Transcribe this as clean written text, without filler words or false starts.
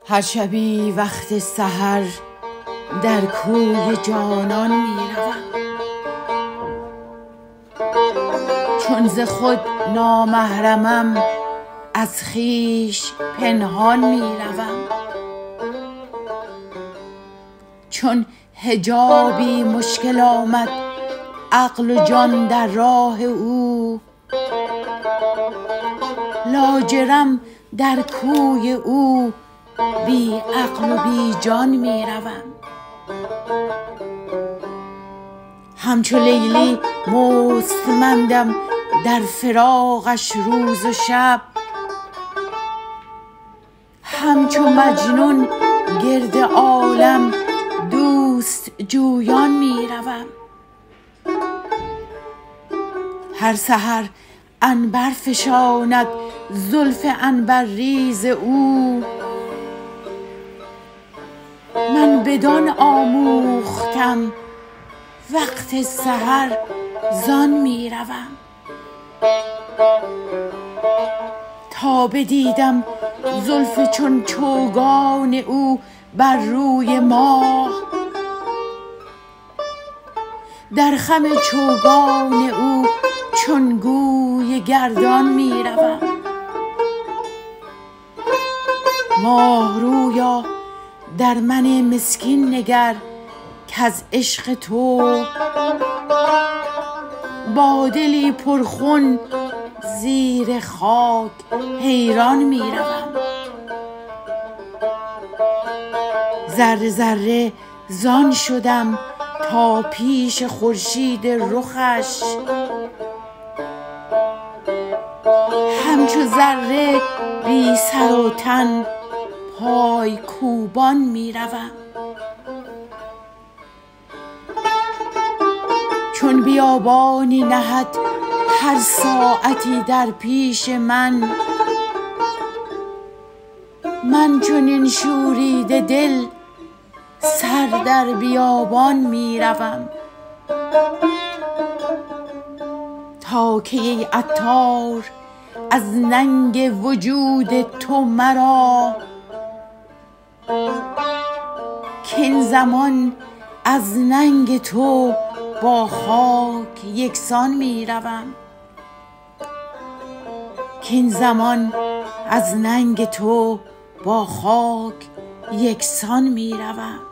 هر شبی وقت سحر در کوی جانان می روم، چون ز خود نامحرمم از خویش پنهان می روم. چون حجابی مشکل آمد عقل و جان در راه او، لاجرم در کوی او بی عقل و بی جان می روم. همچو لیلی مستمندم در فراقش روز و شب، همچو مجنون گرد عالم دوست جویان می روم. هر سحر عنبر فشاند زلف عنبرریز او، من بدان آموختم وقت سحر زان می روم. تا بدیدم زلف چون چوگان او بر روی ماه، در خم چوگان او چون گوی گردان می روم. ماه رویا در من مسکین نگر کز عشق تو با دلی پرخون زیر خاک حیران می روم. ذره ذره زان شدم تا پیش خورشید رخش، همچو ذره بی سر و تن پای کوبان می روم. چون بیابانی نهد هر ساعتی در پیش من، من چنین شوریده دل سر در بیابان می روم. تا که ای عطار از ننگ وجود تو مرا، کاین زمان از ننگ تو با خاک یکسان می روم. کاین زمان از ننگ تو با خاک یکسان می روم.